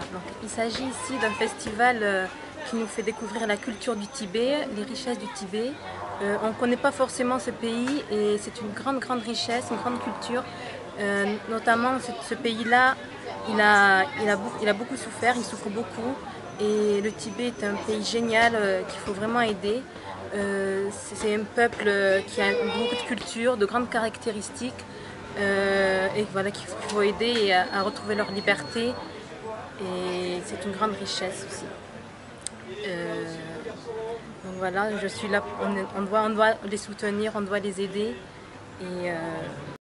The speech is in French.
Donc, il s'agit ici d'un festival qui nous fait découvrir la culture du Tibet, les richesses du Tibet. On ne connaît pas forcément ce pays et c'est une grande richesse, une grande culture. Notamment ce pays-là, il a beaucoup souffert, il souffre beaucoup. Et le Tibet est un pays génial qu'il faut vraiment aider. C'est un peuple qui a beaucoup de culture, de grandes caractéristiques. Et voilà, qu'il faut aider à retrouver leur liberté. Et c'est une grande richesse aussi. Donc voilà, je suis là, on doit les soutenir, on doit les aider. Et